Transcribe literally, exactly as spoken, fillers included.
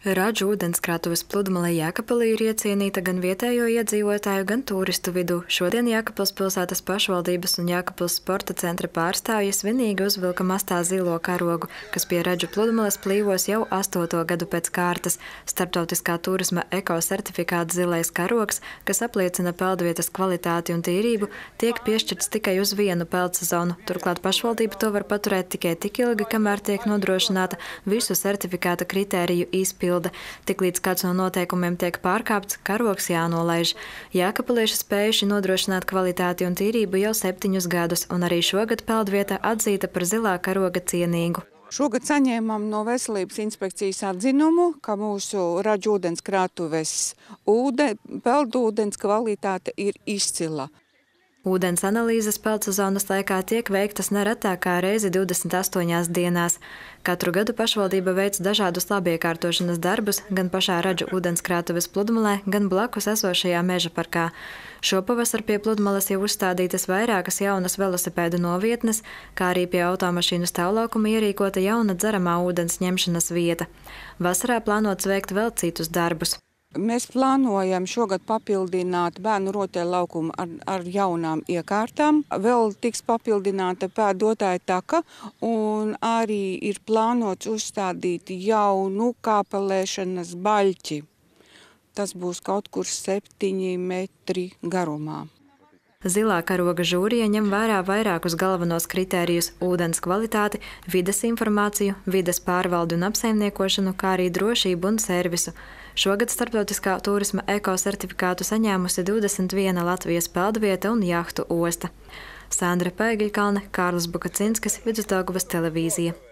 Radžu ūdenskrātuves pludmale Jēkabpilī ir iecienīta gan vietējo iedzīvotāju, gan turistu vidū. Šodien Jēkabpils pilsētas pašvaldības un Jēkabpils sporta centra pārstāvji svinīgi uzvilka mastā zilo karogu, kas pie Radžu pludmales plīvos jau astoto gadu pēc kārtas. Starptautiskā turisma ekosertifikāta zilais karogs, kas apliecina peldvietas kvalitāti un tīrību, tiek piešķirts tikai uz vienu peldsezonu. Turklāt pašvaldība to var paturēt tikai tik ilgi, kamēr tiek nodrošināta visu certifikāta kritēriju izpilde. Tiklīdz kāds no noteikumiem tiek pārkāpts, karogs jānolaiž. Jēkabpilieši spējuši nodrošināt kvalitāti un tīrību jau septiņus gadus, un arī šogad peldvieta atzīta par zilā karoga cienīgu. Šogad saņēmām no Veselības inspekcijas atzinumu, ka mūsu Radžu ūdenskrātuves ūde, peldūdens kvalitāte ir izcila. Ūdens analīzes peldsezonas laikā tiek veiktas neretāk kā reizi divdesmit astoņās dienās. Katru gadu pašvaldība veic dažādus labiekārtošanas darbus gan pašā Radžu ūdenskrātuves pludmalē, gan blakus esošajā meža parkā. Šopavasar pie pludmales jau uzstādītas vairākas jaunas velosipēdu novietnes, kā arī pie automašīnu stāvlaukuma ierīkota jauna dzeramā ūdens ņemšanas vieta. Vasarā plānots veikt vēl citus darbus. Mēs plānojam šogad papildināt bērnu rotaļlaukumu ar, ar jaunām iekārtām. Vēl tiks papildināta pēdotāja taka un arī ir plānots uzstādīt jaunu kāpelēšanas baļķi. Tas būs kaut kur septiņi metri garumā. Zilā karoga žūrija ņem vērā vairākus galvenos kritērijus – ūdens kvalitāti, vides informāciju, vides pārvaldi un apsaimniekošanu, kā arī drošību un servisu. Šogad starptautiskā turisma ekosertifikātu saņēmusi divdesmit viena Latvijas peldvieta un jahtu osta. Sandra Pēgiļkalne, Kārlis Bukacinskis, Vidusdaugavas televīzija.